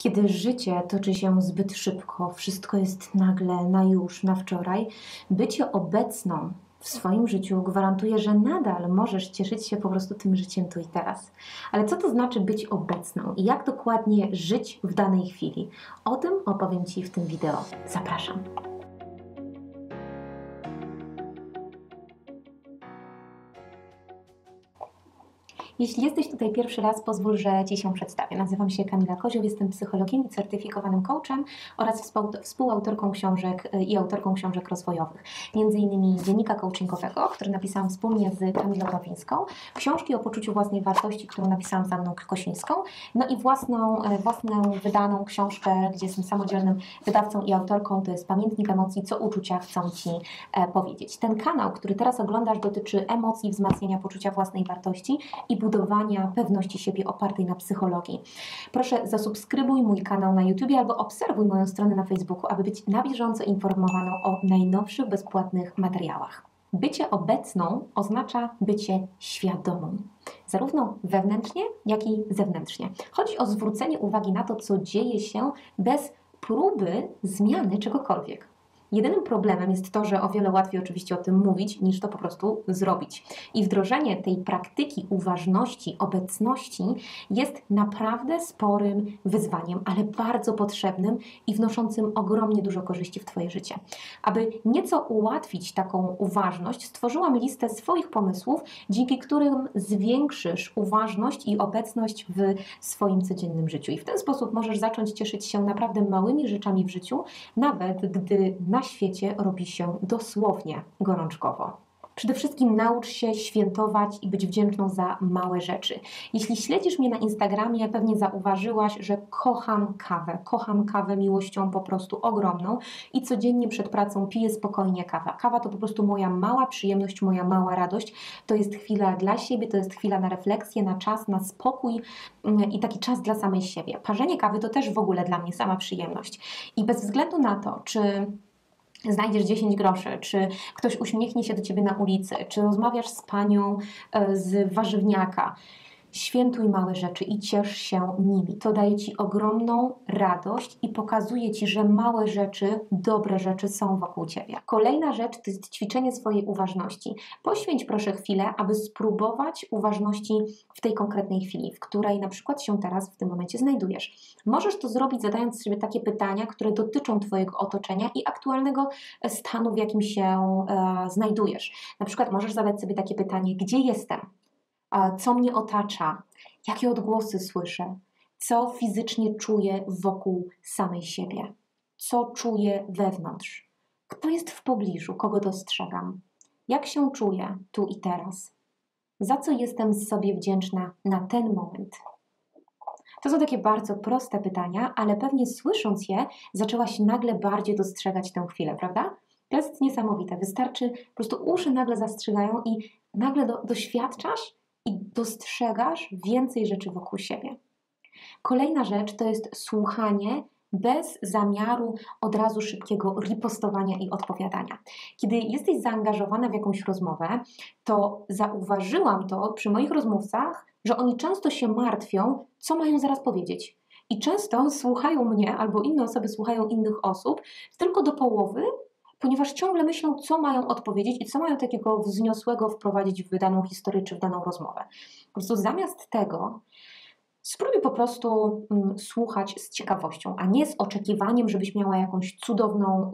Kiedy życie toczy się zbyt szybko, wszystko jest nagle, na już, na wczoraj, bycie obecną w swoim życiu gwarantuje, że nadal możesz cieszyć się po prostu tym życiem tu i teraz. Ale co to znaczy być obecną i jak dokładnie żyć w danej chwili? O tym opowiem Ci w tym wideo. Zapraszam. Jeśli jesteś tutaj pierwszy raz, pozwól, że Ci się przedstawię. Nazywam się Kamila Kozioł, jestem psychologiem i certyfikowanym coachem oraz współautorką książek i autorką książek rozwojowych. Między innymi Dziennika Coachingowego, który napisałam wspólnie z Kamilą Bawińską, książki o poczuciu własnej wartości, którą napisałam z Anną Kosińską, no i własną wydaną książkę, gdzie jestem samodzielnym wydawcą i autorką, to jest Pamiętnik emocji, co uczucia chcą Ci powiedzieć. Ten kanał, który teraz oglądasz, dotyczy emocji, wzmacniania poczucia własnej wartości i budowania pewności siebie opartej na psychologii. Proszę, zasubskrybuj mój kanał na YouTube albo obserwuj moją stronę na Facebooku, aby być na bieżąco informowaną o najnowszych bezpłatnych materiałach. Bycie obecną oznacza bycie świadomą, zarówno wewnętrznie, jak i zewnętrznie. Chodzi o zwrócenie uwagi na to, co dzieje się bez próby zmiany czegokolwiek. Jedynym problemem jest to, że o wiele łatwiej oczywiście o tym mówić, niż to po prostu zrobić. I wdrożenie tej praktyki uważności, obecności jest naprawdę sporym wyzwaniem, ale bardzo potrzebnym i wnoszącym ogromnie dużo korzyści w Twoje życie. Aby nieco ułatwić taką uważność, stworzyłam listę swoich pomysłów, dzięki którym zwiększysz uważność i obecność w swoim codziennym życiu. I w ten sposób możesz zacząć cieszyć się naprawdę małymi rzeczami w życiu, nawet gdy na świecie robi się dosłownie gorączkowo. Przede wszystkim naucz się świętować i być wdzięczną za małe rzeczy. Jeśli śledzisz mnie na Instagramie, pewnie zauważyłaś, że kocham kawę. Kocham kawę miłością po prostu ogromną i codziennie przed pracą piję spokojnie kawę. Kawa to po prostu moja mała przyjemność, moja mała radość. To jest chwila dla siebie, to jest chwila na refleksję, na czas, na spokój i taki czas dla samej siebie. Parzenie kawy to też w ogóle dla mnie sama przyjemność. I bez względu na to, czy znajdziesz 10 groszy, czy ktoś uśmiechnie się do Ciebie na ulicy, czy rozmawiasz z panią z warzywniaka. Świętuj małe rzeczy i ciesz się nimi. To daje Ci ogromną radość i pokazuje Ci, że małe rzeczy, dobre rzeczy są wokół Ciebie. Kolejna rzecz to jest ćwiczenie swojej uważności. Poświęć proszę chwilę, aby spróbować uważności w tej konkretnej chwili, w której na przykład się teraz w tym momencie znajdujesz. Możesz to zrobić zadając sobie takie pytania, które dotyczą Twojego otoczenia i aktualnego stanu, w jakim się znajdujesz. Na przykład możesz zadać sobie takie pytanie: gdzie jestem? Co mnie otacza, jakie odgłosy słyszę, co fizycznie czuję wokół samej siebie, co czuję wewnątrz, kto jest w pobliżu, kogo dostrzegam, jak się czuję tu i teraz, za co jestem sobie wdzięczna na ten moment. To są takie bardzo proste pytania, ale pewnie słysząc je, zaczęłaś nagle bardziej dostrzegać tę chwilę, prawda? To jest niesamowite. Wystarczy, po prostu uszy nagle zastrzygają i nagle doświadczasz i dostrzegasz więcej rzeczy wokół siebie. Kolejna rzecz to jest słuchanie bez zamiaru od razu szybkiego ripostowania i odpowiadania. Kiedy jesteś zaangażowana w jakąś rozmowę, to zauważyłam to przy moich rozmówcach, że oni często się martwią, co mają zaraz powiedzieć. I często słuchają mnie albo inne osoby słuchają innych osób tylko do połowy, ponieważ ciągle myślą, co mają odpowiedzieć i co mają takiego wzniosłego wprowadzić w daną historię czy w daną rozmowę. Po prostu zamiast tego spróbuj po prostu słuchać z ciekawością, a nie z oczekiwaniem, żebyś miała jakąś cudowną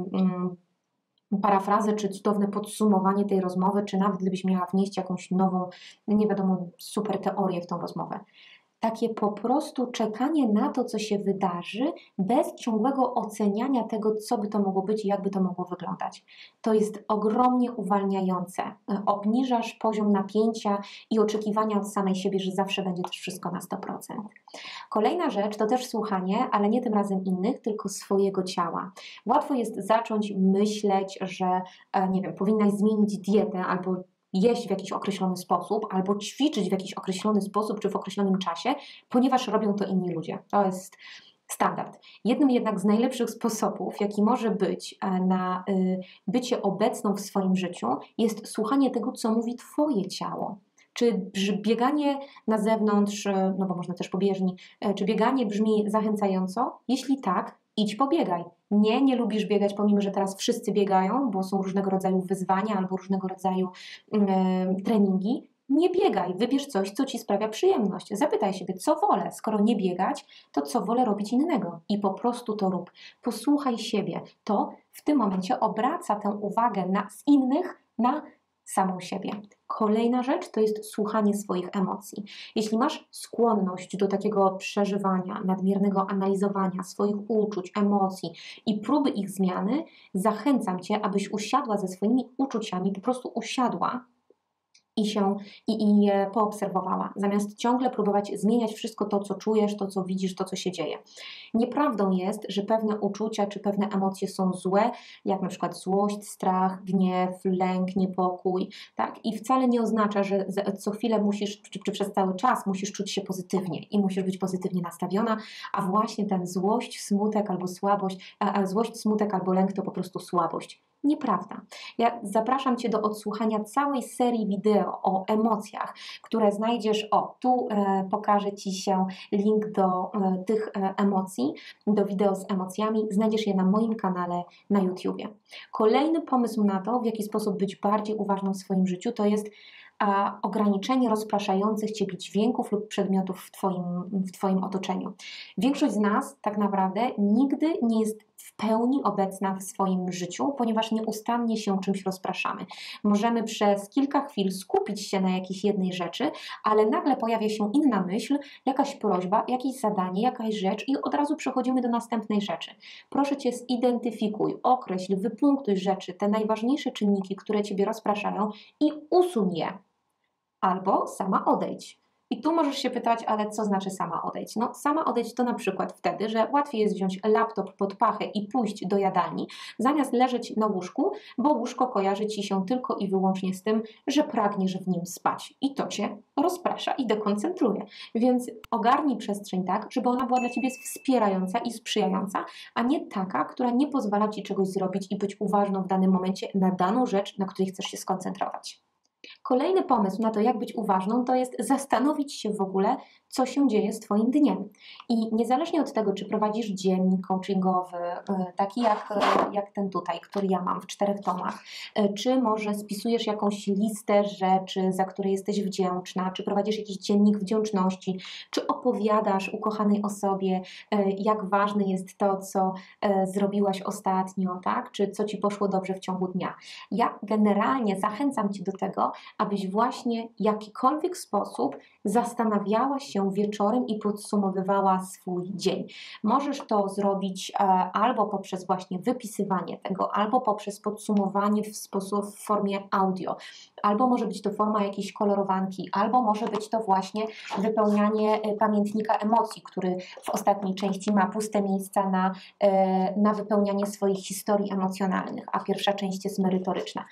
parafrazę, czy cudowne podsumowanie tej rozmowy, czy nawet gdybyś miała wnieść jakąś nową, nie wiadomo, super teorię w tą rozmowę. Takie po prostu czekanie na to, co się wydarzy, bez ciągłego oceniania tego, co by to mogło być i jak by to mogło wyglądać. To jest ogromnie uwalniające. Obniżasz poziom napięcia i oczekiwania od samej siebie, że zawsze będzie też wszystko na 100%. Kolejna rzecz to też słuchanie, ale nie tym razem innych, tylko swojego ciała. Łatwo jest zacząć myśleć, że nie wiem, powinnaś zmienić dietę albo jeść w jakiś określony sposób, albo ćwiczyć w jakiś określony sposób, czy w określonym czasie, ponieważ robią to inni ludzie. To jest standard. Jednym jednak z najlepszych sposobów, jaki może być na bycie obecną w swoim życiu, jest słuchanie tego, co mówi Twoje ciało. Czy bieganie na zewnątrz, no bo można też po bieżni, czy bieganie brzmi zachęcająco? Jeśli tak, idź pobiegaj. Nie, nie lubisz biegać, pomimo że teraz wszyscy biegają, bo są różnego rodzaju wyzwania albo różnego rodzaju treningi. Nie biegaj, wybierz coś, co ci sprawia przyjemność. Zapytaj siebie, co wolę. Skoro nie biegać, to co wolę robić innego? I po prostu to rób. Posłuchaj siebie. To w tym momencie obraca tę uwagę z innych na samą siebie. Kolejna rzecz to jest słuchanie swoich emocji. Jeśli masz skłonność do takiego przeżywania, nadmiernego analizowania swoich uczuć, emocji i próby ich zmiany, zachęcam Cię, abyś usiadła ze swoimi uczuciami, po prostu usiadła i je poobserwowała, zamiast ciągle próbować zmieniać wszystko to, co czujesz, to, co widzisz, to, co się dzieje. Nieprawdą jest, że pewne uczucia czy pewne emocje są złe, jak na przykład złość, strach, gniew, lęk, niepokój, tak? I wcale nie oznacza, że co chwilę musisz, czy przez cały czas musisz czuć się pozytywnie i musisz być pozytywnie nastawiona, a właśnie ten złość, smutek albo słabość, a złość, smutek albo lęk to po prostu słabość. Nieprawda. Ja zapraszam Cię do odsłuchania całej serii wideo o emocjach, które znajdziesz, tu pokażę Ci się link do tych emocji, do wideo z emocjami, znajdziesz je na moim kanale na YouTubie. Kolejny pomysł na to, w jaki sposób być bardziej uważną w swoim życiu, to jest ograniczenie rozpraszających Ciebie dźwięków lub przedmiotów w Twoim otoczeniu. Większość z nas tak naprawdę nigdy nie jest w pełni obecna w swoim życiu, ponieważ nieustannie się czymś rozpraszamy. Możemy przez kilka chwil skupić się na jakiejś jednej rzeczy, ale nagle pojawia się inna myśl, jakaś prośba, jakieś zadanie, jakaś rzecz i od razu przechodzimy do następnej rzeczy. Proszę Cię, zidentyfikuj, określ, wypunktuj rzeczy, te najważniejsze czynniki, które Ciebie rozpraszają i usuń je. Albo sama odejdź. I tu możesz się pytać, ale co znaczy sama odejdź? No, sama odejdź to na przykład wtedy, że łatwiej jest wziąć laptop pod pachę i pójść do jadalni, zamiast leżeć na łóżku, bo łóżko kojarzy Ci się tylko i wyłącznie z tym, że pragniesz w nim spać. I to Cię rozprasza i dekoncentruje. Więc ogarnij przestrzeń tak, żeby ona była dla Ciebie wspierająca i sprzyjająca, a nie taka, która nie pozwala Ci czegoś zrobić i być uważną w danym momencie na daną rzecz, na której chcesz się skoncentrować. Kolejny pomysł na to, jak być uważną, to jest zastanowić się w ogóle, co się dzieje z Twoim dniem. I niezależnie od tego, czy prowadzisz dziennik coachingowy, taki jak ten tutaj, który ja mam w 4 tomach, czy może spisujesz jakąś listę rzeczy, za które jesteś wdzięczna, czy prowadzisz jakiś dziennik wdzięczności, czy opowiadasz ukochanej osobie, jak ważne jest to, co zrobiłaś ostatnio, tak? Czy co Ci poszło dobrze w ciągu dnia. Ja generalnie zachęcam Cię do tego, abyś właśnie w jakikolwiek sposób zastanawiała się wieczorem i podsumowywała swój dzień. Możesz to zrobić albo poprzez właśnie wypisywanie tego, albo poprzez podsumowanie w formie audio, albo może być to forma jakiejś kolorowanki, albo może być to właśnie wypełnianie pamiętnika emocji, który w ostatniej części ma puste miejsca na wypełnianie swoich historii emocjonalnych, a pierwsza część jest merytoryczna.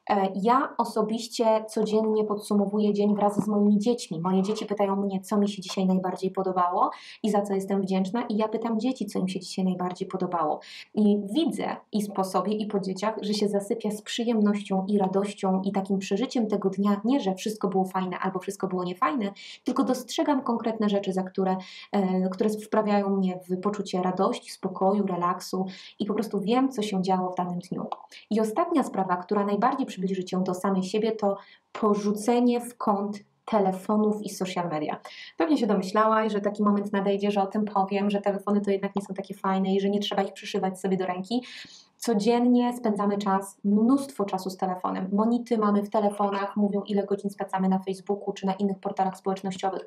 Ja osobiście codziennie podsumowuję dzień wraz z moimi dziećmi. Moje dzieci pytają mnie, co mi się dzisiaj najbardziej podobało i za co jestem wdzięczna, i ja pytam dzieci, co im się dzisiaj najbardziej podobało. I widzę i po sobie, i po dzieciach, że się zasypia z przyjemnością i radością i takim przeżyciem tego dnia, nie że wszystko było fajne albo wszystko było niefajne, tylko dostrzegam konkretne rzeczy, które wprawiają mnie w poczucie radości, spokoju, relaksu i po prostu wiem, co się działo w danym dniu. I ostatnia sprawa, która najbardziej przybliży Cię do samej siebie, to porzucenie w kąt telefonów i social media. Pewnie się domyślałaś, że taki moment nadejdzie, że o tym powiem, że telefony to jednak nie są takie fajne i że nie trzeba ich przyszywać sobie do ręki. Codziennie spędzamy mnóstwo czasu z telefonem. Monity mamy w telefonach, mówią, ile godzin spędzamy na Facebooku czy na innych portalach społecznościowych.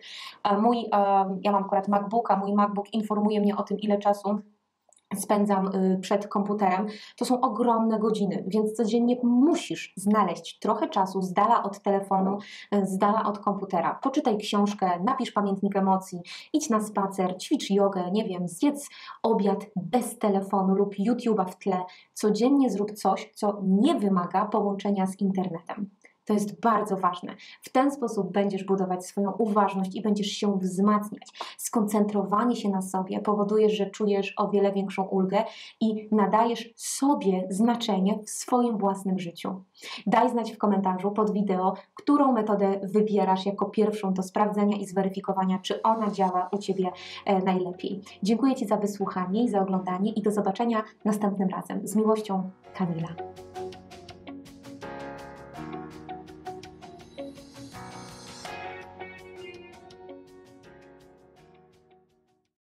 Ja mam akurat MacBooka, mój MacBook informuje mnie o tym, ile czasu spędzam przed komputerem. To są ogromne godziny, więc codziennie musisz znaleźć trochę czasu z dala od telefonu, z dala od komputera. Poczytaj książkę, napisz pamiętnik emocji, idź na spacer, ćwicz jogę, nie wiem, zjedz obiad bez telefonu lub YouTube'a w tle. Codziennie zrób coś, co nie wymaga połączenia z internetem. To jest bardzo ważne. W ten sposób będziesz budować swoją uważność i będziesz się wzmacniać. Skoncentrowanie się na sobie powoduje, że czujesz o wiele większą ulgę i nadajesz sobie znaczenie w swoim własnym życiu. Daj znać w komentarzu pod wideo, którą metodę wybierasz jako pierwszą do sprawdzenia i zweryfikowania, czy ona działa u Ciebie najlepiej. Dziękuję Ci za wysłuchanie i za oglądanie i do zobaczenia następnym razem. Z miłością, Kamila.